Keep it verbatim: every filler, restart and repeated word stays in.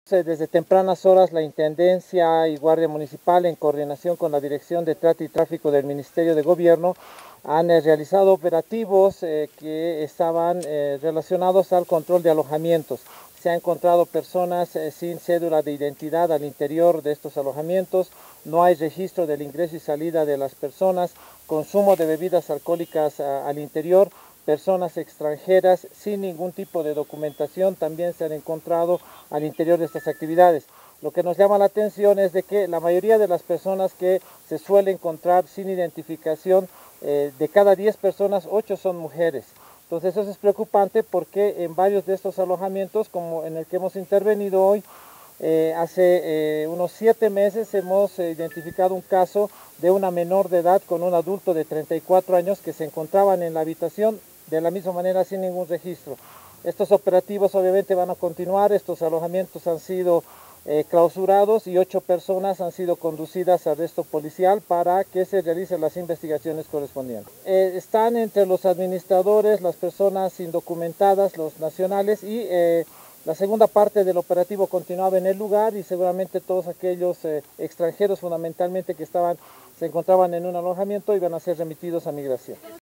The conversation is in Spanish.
Desde tempranas horas la Intendencia y Guardia Municipal, en coordinación con la Dirección de Trata y Tráfico del Ministerio de Gobierno, han eh, realizado operativos eh, que estaban eh, relacionados al control de alojamientos. Se han encontrado personas eh, sin cédula de identidad al interior de estos alojamientos, no hay registro del ingreso y salida de las personas, consumo de bebidas alcohólicas a, al interior, personas extranjeras sin ningún tipo de documentación también se han encontrado al interior de estas actividades. Lo que nos llama la atención es de que la mayoría de las personas que se suele encontrar sin identificación, eh, de cada diez personas, ocho son mujeres. Entonces eso es preocupante porque en varios de estos alojamientos, como en el que hemos intervenido hoy, Eh, hace eh, unos siete meses hemos eh, identificado un caso de una menor de edad con un adulto de treinta y cuatro años que se encontraban en la habitación de la misma manera sin ningún registro. Estos operativos obviamente van a continuar, estos alojamientos han sido eh, clausurados y ocho personas han sido conducidas a arresto policial para que se realicen las investigaciones correspondientes. Eh, están entre los administradores las personas indocumentadas, los nacionales y eh, la segunda parte del operativo continuaba en el lugar y seguramente todos aquellos eh, extranjeros fundamentalmente que estaban, se encontraban en un alojamiento iban a ser remitidos a migración.